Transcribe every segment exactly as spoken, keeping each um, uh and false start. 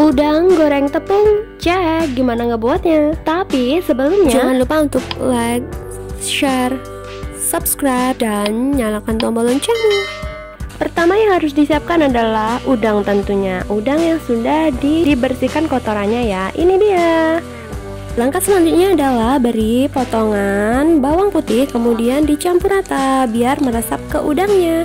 Udang goreng tepung, cek gimana ngebuatnya. Tapi sebelumnya jangan lupa untuk like, share, subscribe, dan nyalakan tombol loncengnya. Pertama yang harus disiapkan adalah udang tentunya. Udang yang sudah di dibersihkan kotorannya ya. Ini dia. Langkah selanjutnya adalah beri potongan bawang putih, kemudian dicampur rata biar meresap ke udangnya.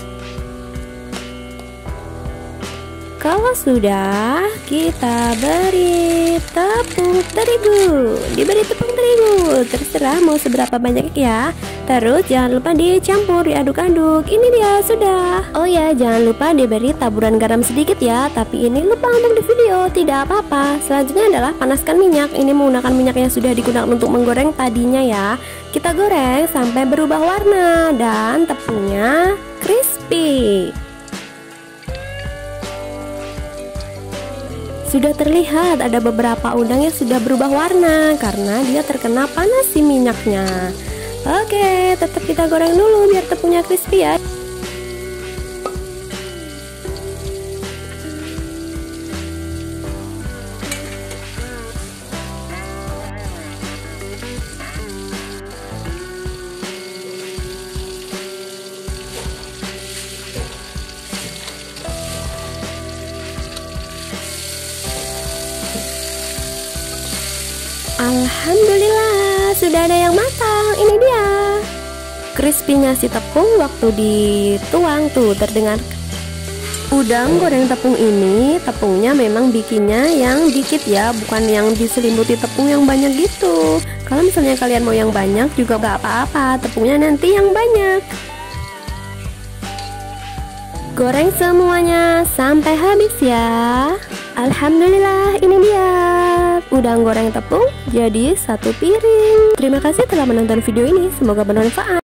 Kalau sudah, kita beri tepung terigu. Diberi tepung terigu, terserah mau seberapa banyak ya. Terus jangan lupa dicampur, diaduk-aduk. Ini dia, sudah. Oh ya, jangan lupa diberi taburan garam sedikit ya. Tapi ini lupa untuk di video, tidak apa-apa. Selanjutnya adalah panaskan minyak. Ini menggunakan minyak yang sudah digunakan untuk menggoreng tadinya ya. Kita goreng sampai berubah warna dan tepungnya crispy. Sudah terlihat ada beberapa udang yang sudah berubah warna karena dia terkena panas si minyaknya. Oke, tetap kita goreng dulu biar tepungnya crispy ya. Alhamdulillah, sudah ada yang matang. Ini dia. Crispy-nya si tepung waktu dituang tuh terdengar. Udang goreng tepung ini, tepungnya memang bikinnya yang dikit ya, bukan yang diselimuti tepung yang banyak gitu. Kalau misalnya kalian mau yang banyak juga gak apa-apa, tepungnya nanti yang banyak. Goreng semuanya sampai habis ya. Alhamdulillah, ini dia udang goreng tepung jadi satu piring. Terima kasih telah menonton video ini, semoga bermanfaat.